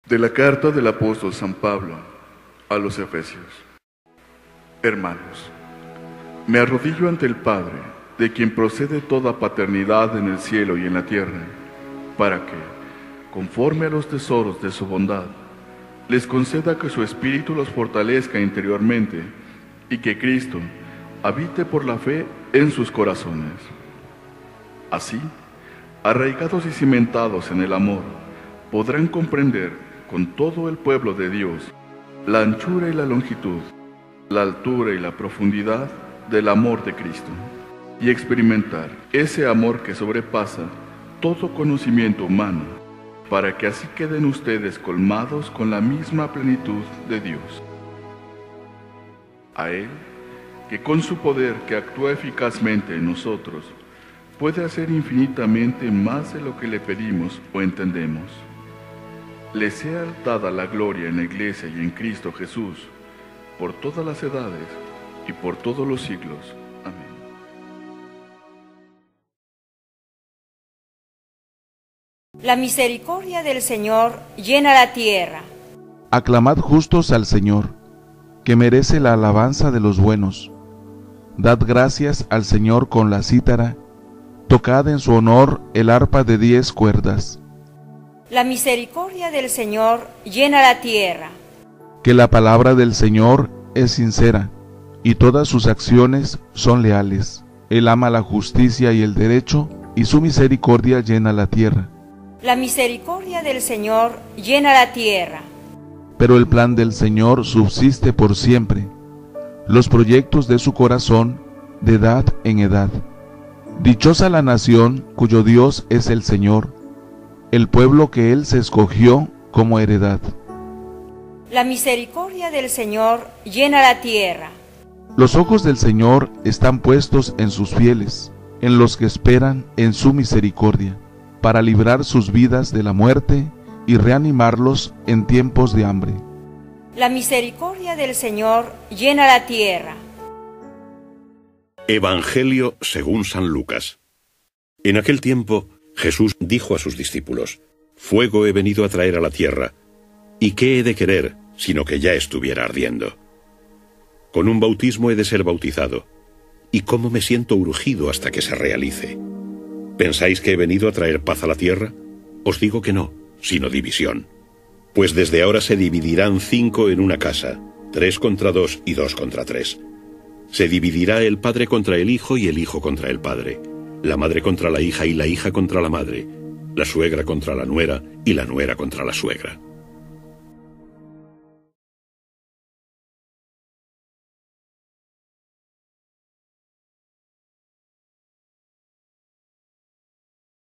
De la carta del apóstol San Pablo a los Efesios. Hermanos, me arrodillo ante el Padre, de quien procede toda paternidad en el cielo y en la tierra, para que, conforme a los tesoros de su bondad, les conceda que su Espíritu los fortalezca interiormente y que Cristo habite por la fe en sus corazones. Así, arraigados y cimentados en el amor, podrán comprender con todo el pueblo de Dios la anchura y la longitud, la altura y la profundidad del amor de Cristo, y experimentar ese amor que sobrepasa todo conocimiento humano, para que así queden ustedes colmados con la misma plenitud de Dios. A Él, que con su poder que actúa eficazmente en nosotros, puede hacer infinitamente más de lo que le pedimos o entendemos. Le sea dada la gloria en la Iglesia y en Cristo Jesús, por todas las edades y por todos los siglos. Amén. La misericordia del Señor llena la tierra. Aclamad justos al Señor, que merece la alabanza de los buenos. Dad gracias al Señor con la cítara, tocad en su honor el arpa de 10 cuerdas. La misericordia del Señor llena la tierra. Que la palabra del Señor es sincera, y todas sus acciones son leales. Él ama la justicia y el derecho, y su misericordia llena la tierra. La misericordia del Señor llena la tierra. Pero el plan del Señor subsiste por siempre, los proyectos de su corazón de edad en edad. Dichosa la nación cuyo Dios es el Señor, el pueblo que Él se escogió como heredad. La misericordia del Señor llena la tierra. Los ojos del Señor están puestos en sus fieles, en los que esperan en su misericordia, para librar sus vidas de la muerte y reanimarlos en tiempos de hambre. La misericordia del Señor llena la tierra. Evangelio según San Lucas. En aquel tiempo, Jesús dijo a sus discípulos: Fuego he venido a traer a la tierra, ¿y qué he de querer, sino que ya estuviera ardiendo? Con un bautismo he de ser bautizado, ¿y cómo me siento urgido hasta que se realice? ¿Pensáis que he venido a traer paz a la tierra? Os digo que no, sino división. Pues desde ahora se dividirán 5 en una casa, 3 contra 2 y 2 contra 3. Se dividirá el padre contra el hijo y el hijo contra el padre, la madre contra la hija y la hija contra la madre, la suegra contra la nuera y la nuera contra la suegra.